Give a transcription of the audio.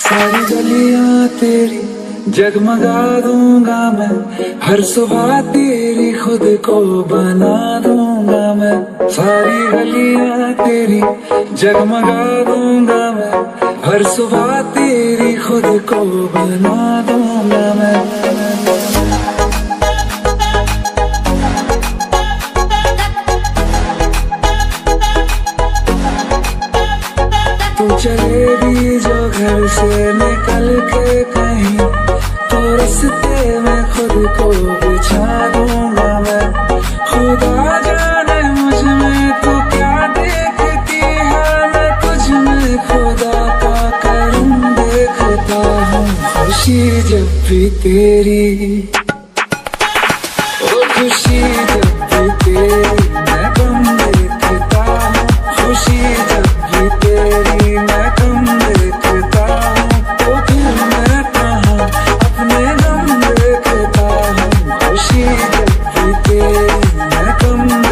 सारी गलियां तेरी जगमगा दूंगा मैं, हर सुबह तेरी खुद को बना दूंगा मैं। सारी गलियां तेरी जगमगा दूंगा मैं, हर सुबह तेरी खुद को बना दूंगा मैं। तू चलेगी जो घर से निकल के कहीं, तो रास्ते में खुद को बिछा दूंगा मैं। खुदा जाने मुझ में तू क्या देखती है, मैं तुझ में खुदा का करम देखता हूँ। खुशी जब भी तेरी, ओ खुशी जब भी तेरी मैं गम देखता हूँ। खुशी जब भी तेरी मैं गम देखता हूँ, तो फिर मैं कहाँ अपने गम देखता हूँ। खुशी जब भी तेरी मैं गम